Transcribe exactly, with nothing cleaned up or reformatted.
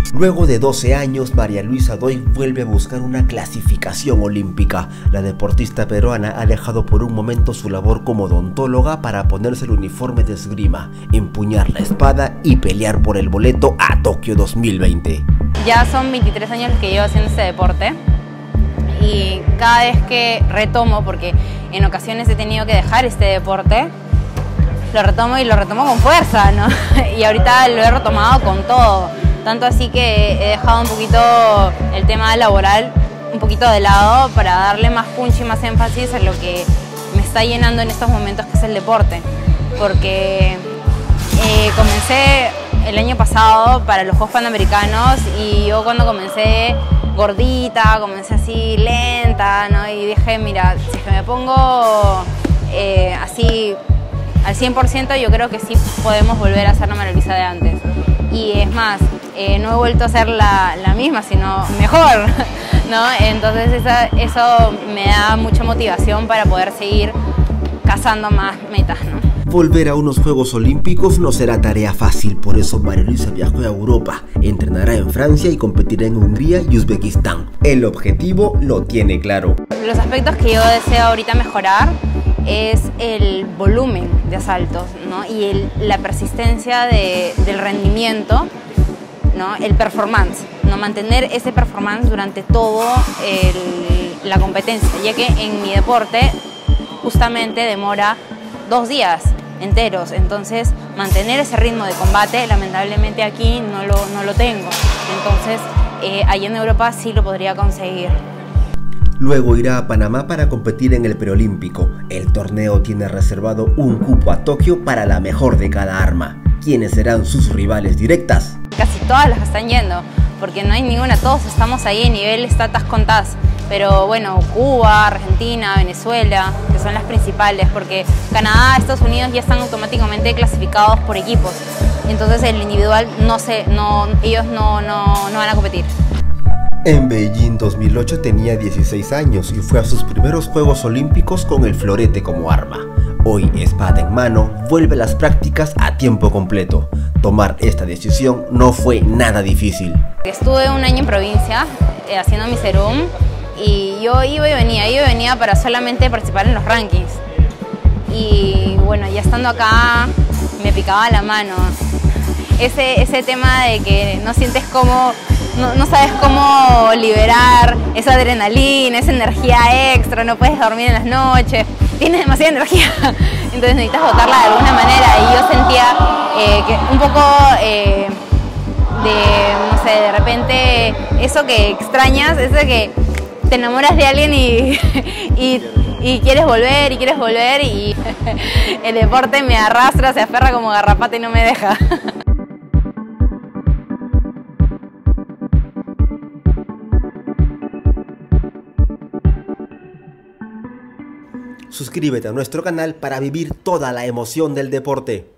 Luego de doce años, María Luisa Doig vuelve a buscar una clasificación olímpica. La deportista peruana ha dejado por un momento su labor como odontóloga para ponerse el uniforme de esgrima, empuñar la espada y pelear por el boleto a Tokio dos mil veinte. Ya son veintitrés años que llevo haciendo este deporte y cada vez que retomo, porque en ocasiones he tenido que dejar este deporte, lo retomo y lo retomo con fuerza, ¿no? Y ahorita lo he retomado con todo. Tanto así que he dejado un poquito el tema laboral un poquito de lado para darle más punch y más énfasis a lo que me está llenando en estos momentos, que es el deporte. Porque eh, comencé el año pasado para los Juegos Panamericanos y yo cuando comencé gordita, comencé así lenta, ¿no? Y dije, mira, si es que me pongo eh, así al cien por ciento, yo creo que sí podemos volver a ser la María Luisa de antes. Y es más, eh, no he vuelto a ser la, la misma, sino mejor, ¿no? Entonces esa, eso me da mucha motivación para poder seguir cazando más metas, ¿no? Volver a unos Juegos Olímpicos no será tarea fácil, por eso María Luisa viajó a Europa, entrenará en Francia y competirá en Hungría y Uzbekistán. El objetivo lo tiene claro. Los aspectos que yo deseo ahorita mejorar es el volumen de asaltos, ¿no? Y el, la persistencia de, del rendimiento, ¿no? El performance, ¿no? Mantener ese performance durante todo el, la competencia, ya que en mi deporte justamente demora dos días enteros, entonces mantener ese ritmo de combate lamentablemente aquí no lo, no lo tengo, entonces eh, allá en Europa sí lo podría conseguir. Luego irá a Panamá para competir en el preolímpico. El torneo tiene reservado un cupo a Tokio para la mejor de cada arma. ¿Quiénes serán sus rivales directas? Casi todas las que están yendo, porque no hay ninguna, todos estamos ahí en nivel tatas con tas. Pero bueno, Cuba, Argentina, Venezuela, que son las principales, porque Canadá, Estados Unidos ya están automáticamente clasificados por equipos. Entonces el individual, no sé, no, ellos no, no, no van a competir. En Beijing dos mil ocho tenía dieciséis años y fue a sus primeros Juegos Olímpicos con el florete como arma. Hoy, espada en mano, vuelve a las prácticas a tiempo completo. Tomar esta decisión no fue nada difícil. Estuve un año en provincia eh, haciendo mi serum y yo iba y venía, iba y venía para solamente participar en los rankings. Y bueno, ya estando acá me picaba la mano. Ese, ese tema de que no sientes cómo... No, no sabes cómo liberar esa adrenalina, esa energía extra, no puedes dormir en las noches, tienes demasiada energía, entonces necesitas botarla de alguna manera y yo sentía eh, que un poco eh, de, no sé, de repente eso que extrañas, eso de que te enamoras de alguien y, y, y quieres volver y quieres volver y el deporte me arrastra, se aferra como garrapata y no me deja. Suscríbete a nuestro canal para vivir toda la emoción del deporte.